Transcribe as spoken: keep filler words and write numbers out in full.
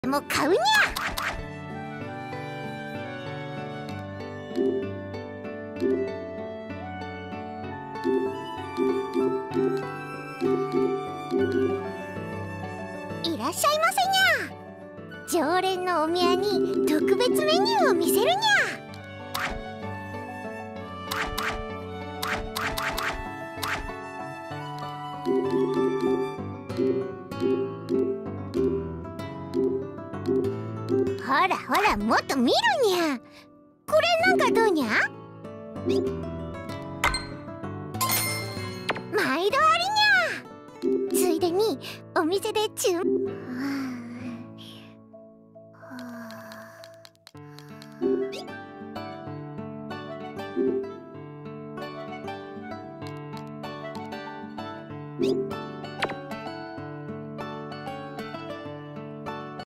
もう買うにゃ。いらっしゃいませにゃ。常連のお宮に特別メニューを見せるにゃ。ほらほら、もっと見るにゃ。これなんかどうにゃ。毎度ありにゃ。ついでにお店で注文。はあ